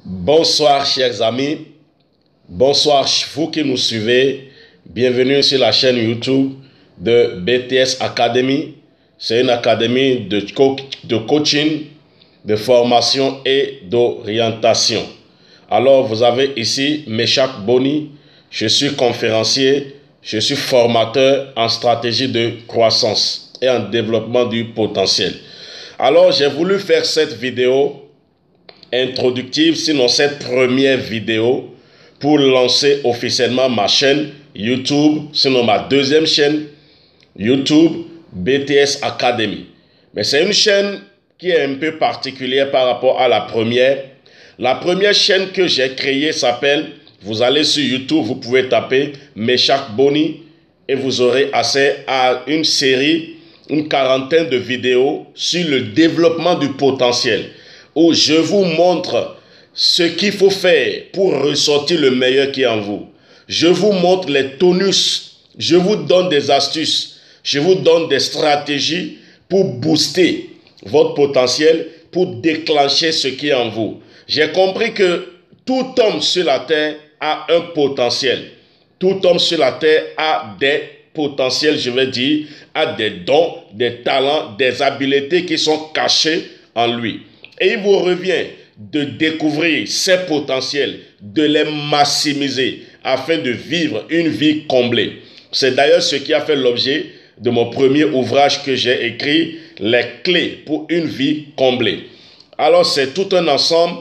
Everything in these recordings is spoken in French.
Bonsoir chers amis, bonsoir vous qui nous suivez, bienvenue sur la chaîne YouTube de BTS Academy. C'est une académie de coaching, de formation et d'orientation. Alors vous avez ici Meshak Boni, je suis conférencier, je suis formateur en stratégie de croissance et en développement du potentiel. Alors j'ai voulu faire cette vidéo introductive, sinon cette première vidéo, pour lancer officiellement ma chaîne YouTube, sinon ma deuxième chaîne YouTube BTS Academy. Mais c'est une chaîne qui est un peu particulière par rapport à la première. La première chaîne que j'ai créée s'appelle, vous allez sur YouTube, vous pouvez taper Meshak Boni et vous aurez accès à une série, une quarantaine de vidéos sur le développement du potentiel, où je vous montre ce qu'il faut faire pour ressortir le meilleur qui est en vous. Je vous montre les tonus, je vous donne des astuces, je vous donne des stratégies pour booster votre potentiel, pour déclencher ce qui est en vous. J'ai compris que tout homme sur la terre a un potentiel. Tout homme sur la terre a des potentiels, je vais dire, a des dons, des talents, des habiletés qui sont cachés en lui. Et il vous revient de découvrir ces potentiels, de les maximiser afin de vivre une vie comblée. C'est d'ailleurs ce qui a fait l'objet de mon premier ouvrage que j'ai écrit, Les clés pour une vie comblée. Alors c'est tout un ensemble,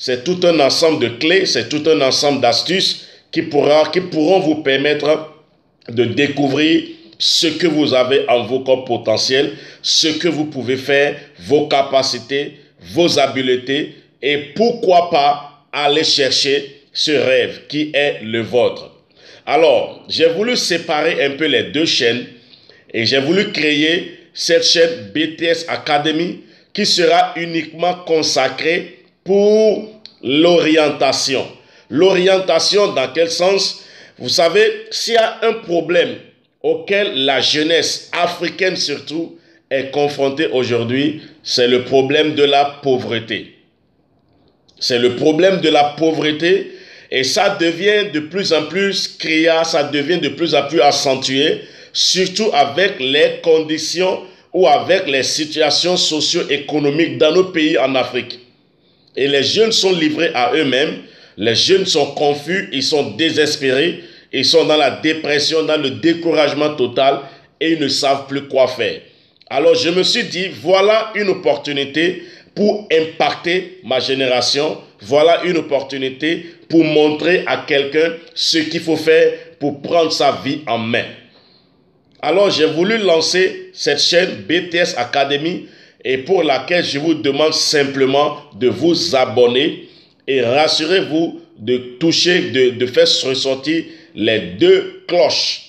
de clés, c'est tout un ensemble d'astuces qui pourront vous permettre de découvrir ce que vous avez en vous comme potentiel, ce que vous pouvez faire, vos capacités, vos habiletés, et pourquoi pas aller chercher ce rêve qui est le vôtre. Alors, j'ai voulu séparer un peu les deux chaînes et j'ai voulu créer cette chaîne BTS Academy qui sera uniquement consacrée pour l'orientation. L'orientation dans quel sens? Vous savez, s'il y a un problème auquel la jeunesse africaine surtout est confrontée aujourd'hui, c'est le problème de la pauvreté. C'est le problème de la pauvreté et ça devient de plus en plus criard, ça devient de plus en plus accentué, surtout avec les conditions ou avec les situations socio-économiques dans nos pays en Afrique. Et les jeunes sont livrés à eux-mêmes, les jeunes sont confus, ils sont désespérés, ils sont dans la dépression, dans le découragement total et ils ne savent plus quoi faire. Alors je me suis dit, voilà une opportunité pour impacter ma génération. Voilà une opportunité pour montrer à quelqu'un ce qu'il faut faire pour prendre sa vie en main. Alors j'ai voulu lancer cette chaîne BTS Academy et pour laquelle je vous demande simplement de vous abonner et rassurez-vous de toucher, de faire ressortir les deux cloches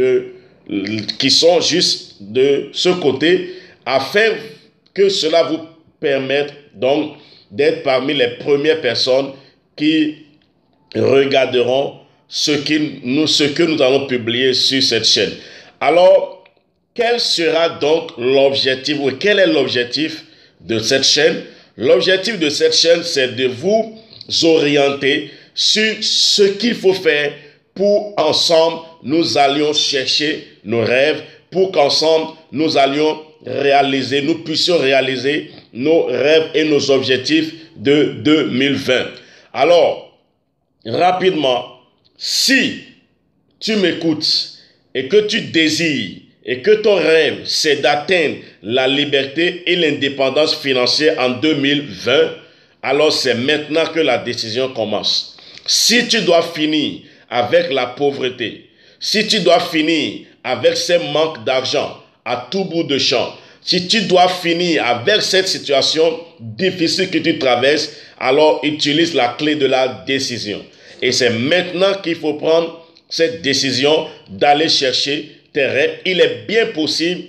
qui sont juste de ce côté afin que cela vous permette donc d'être parmi les premières personnes qui regarderont ce que nous allons publier sur cette chaîne. Alors, quel sera donc l'objectif ou quel est l'objectif de cette chaîne? L'objectif de cette chaîne, c'est de vous orienter sur ce qu'il faut faire pour ensemble nous allions chercher nos rêves, pour qu'ensemble nous allions réaliser, nous puissions réaliser nos rêves et nos objectifs de 2020. Alors, rapidement, si tu m'écoutes et que tu désires et que ton rêve c'est d'atteindre la liberté et l'indépendance financière en 2020, alors c'est maintenant que la décision commence. Si tu dois finir avec la pauvreté, si tu dois finir avec ces manques d'argent à tout bout de champ, si tu dois finir avec cette situation difficile que tu traverses, alors utilise la clé de la décision. Et c'est maintenant qu'il faut prendre cette décision d'aller chercher tes rêves. Il est bien possible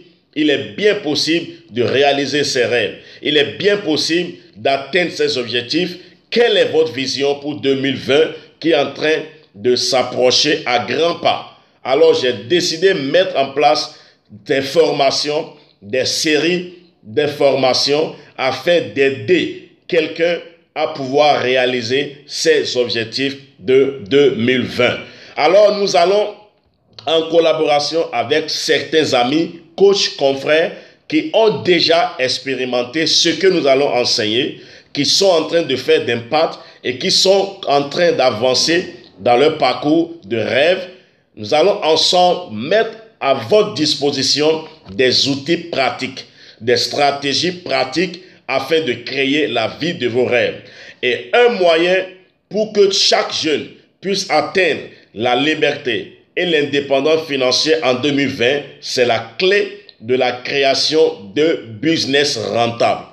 de réaliser ces rêves. Il est bien possible d'atteindre ces objectifs. Quelle est votre vision pour 2020 qui est en train de s'approcher à grands pas? Alors j'ai décidé de mettre en place des formations, des séries de formations afin d'aider quelqu'un à pouvoir réaliser ses objectifs de 2020. Alors, nous allons, en collaboration avec certains amis, coachs, confrères, qui ont déjà expérimenté ce que nous allons enseigner, qui sont en train de faire d'impact et qui sont en train d'avancer dans leur parcours de rêve. Nous allons ensemble mettre à votre disposition des outils pratiques, des stratégies pratiques afin de créer la vie de vos rêves. Et un moyen pour que chaque jeune puisse atteindre la liberté et l'indépendance financière en 2020, c'est la clé de la création de business rentables.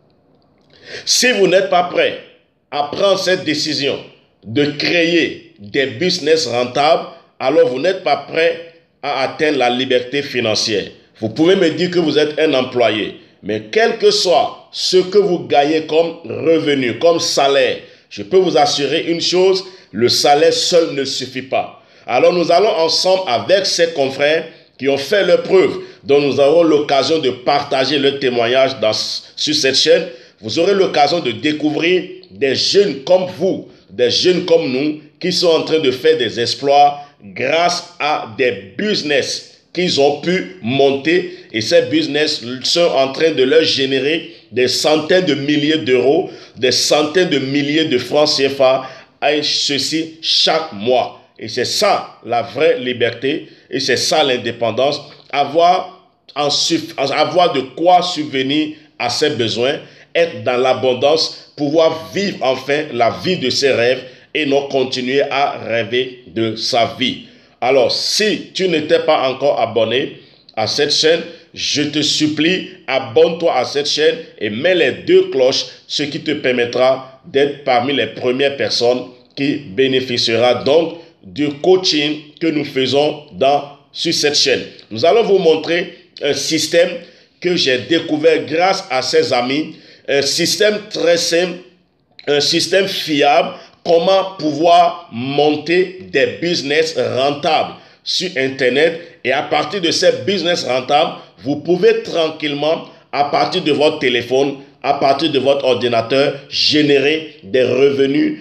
Si vous n'êtes pas prêt à prendre cette décision de créer des business rentables, alors vous n'êtes pas prêt à atteindre la liberté financière. Vous pouvez me dire que vous êtes un employé, mais quel que soit ce que vous gagnez comme revenu, comme salaire, je peux vous assurer une chose, le salaire seul ne suffit pas. Alors nous allons ensemble avec ces confrères qui ont fait leur preuve, dont nous aurons l'occasion de partager leur témoignage sur cette chaîne. Vous aurez l'occasion de découvrir des jeunes comme vous, des jeunes comme nous, qui sont en train de faire des exploits grâce à des business qu'ils ont pu monter. Et ces business sont en train de leur générer des centaines de milliers d'euros, des centaines de milliers de francs CFA, et ceci chaque mois. Et c'est ça la vraie liberté, et c'est ça l'indépendance, avoir de quoi subvenir à ses besoins, être dans l'abondance, pouvoir vivre enfin la vie de ses rêves et non continuer à rêver de sa vie. Alors, si tu n'étais pas encore abonné à cette chaîne, je te supplie, abonne-toi à cette chaîne et mets les 2 cloches, ce qui te permettra d'être parmi les premières personnes qui bénéficiera donc du coaching que nous faisons sur cette chaîne. Nous allons vous montrer un système que j'ai découvert grâce à ces amis, un système très simple, un système fiable, comment pouvoir monter des business rentables sur Internet. Et à partir de ces business rentables, vous pouvez tranquillement, à partir de votre téléphone, à partir de votre ordinateur, générer des revenus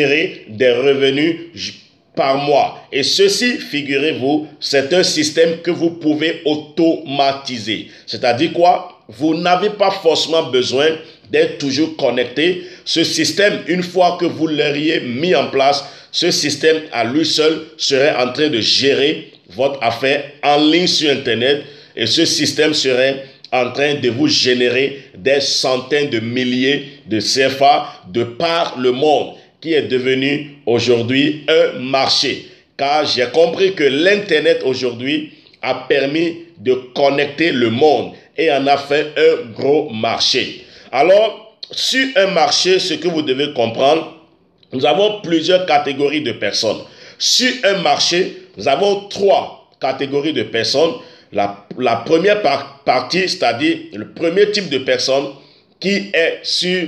par mois. Et ceci, figurez-vous, c'est un système que vous pouvez automatiser. C'est-à-dire quoi? Vous n'avez pas forcément besoin d'être toujours connecté. Ce système, une fois que vous l'auriez mis en place, ce système à lui seul serait en train de gérer votre affaire en ligne sur Internet, et ce système serait en train de vous générer des centaines de milliers de CFA de par le monde, qui est devenu aujourd'hui un marché. Car j'ai compris que l'Internet aujourd'hui a permis de connecter le monde et en a fait un gros marché. Alors, sur un marché, ce que vous devez comprendre, nous avons plusieurs catégories de personnes. Sur un marché, nous avons 3 catégories de personnes. La première partie, c'est-à-dire le premier type de personne qui est sur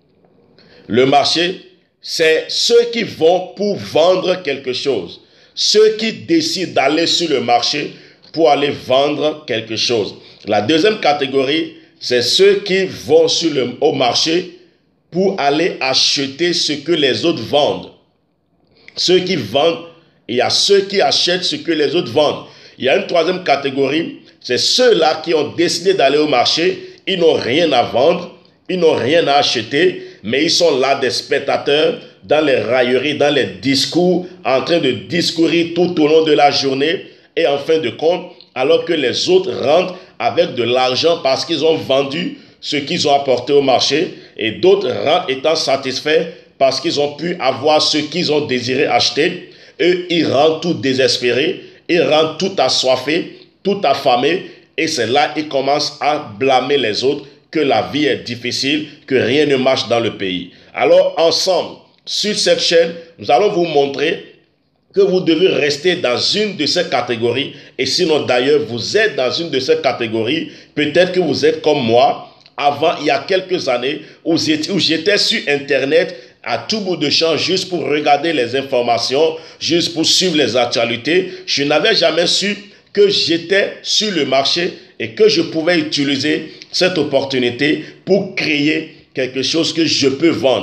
le marché, c'est ceux qui vont pour vendre quelque chose. Ceux qui décident d'aller sur le marché pour aller vendre quelque chose. La deuxième catégorie, c'est ceux qui vont au marché pour aller acheter ce que les autres vendent. Ceux qui vendent, il y a ceux qui achètent ce que les autres vendent. Il y a une troisième catégorie, c'est ceux-là qui ont décidé d'aller au marché, ils n'ont rien à vendre, ils n'ont rien à acheter, mais ils sont là des spectateurs dans les railleries, dans les discours, en train de discourir tout au long de la journée, et en fin de compte, alors que les autres rentrent avec de l'argent parce qu'ils ont vendu ce qu'ils ont apporté au marché, et d'autres rentrent étant satisfaits parce qu'ils ont pu avoir ce qu'ils ont désiré acheter. Eux, ils rentrent tout désespérés, ils rentrent tout assoiffés, tout affamés, et c'est là qu'ils commencent à blâmer les autres, que la vie est difficile, que rien ne marche dans le pays. Alors ensemble, sur cette chaîne, nous allons vous montrer que vous devez rester dans une de ces catégories. Et sinon d'ailleurs, vous êtes dans une de ces catégories, peut-être que vous êtes comme moi, avant, il y a quelques années, où j'étais sur Internet à tout bout de champ, juste pour regarder les informations, juste pour suivre les actualités. Je n'avais jamais su que j'étais sur le marché et que je pouvais utiliser cette opportunité pour créer quelque chose que je peux vendre.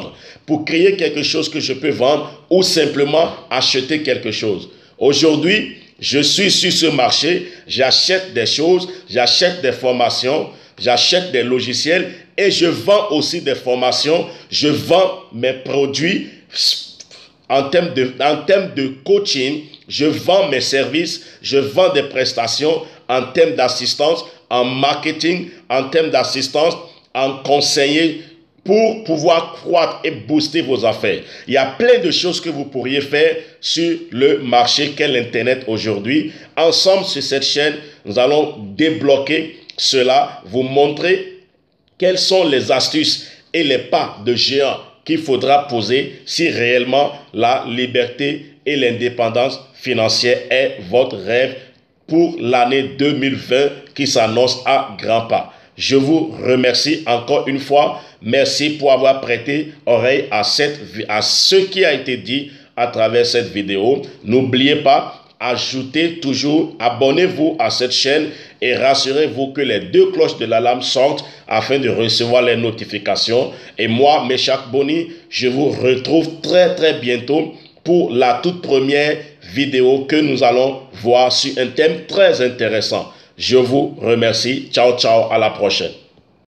pour créer quelque chose que je peux vendre ou simplement acheter quelque chose. Aujourd'hui, je suis sur ce marché, j'achète des choses, j'achète des formations, j'achète des logiciels et je vends aussi des formations, je vends mes produits en termes de coaching, je vends mes services, je vends des prestations en termes d'assistance, en marketing, en termes d'assistance, en conseiller pour pouvoir croître et booster vos affaires. Il y a plein de choses que vous pourriez faire sur le marché qu'est l'Internet aujourd'hui. Ensemble sur cette chaîne, nous allons débloquer cela, vous montrer quelles sont les astuces et les pas de géant qu'il faudra poser si réellement la liberté et l'indépendance financière est votre rêve pour l'année 2020 qui s'annonce à grands pas. Je vous remercie encore une fois. Merci pour avoir prêté oreille à ce qui a été dit à travers cette vidéo. N'oubliez pas, ajoutez toujours, abonnez-vous à cette chaîne et rassurez-vous que les 2 cloches de l'alarme sortent afin de recevoir les notifications. Et moi, Meshach Boni, je vous retrouve très bientôt pour la toute première vidéo que nous allons voir sur un thème très intéressant. Je vous remercie. Ciao, ciao, à la prochaine.